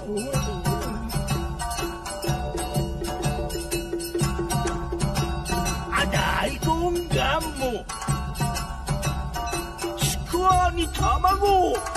大根がんもちくわに卵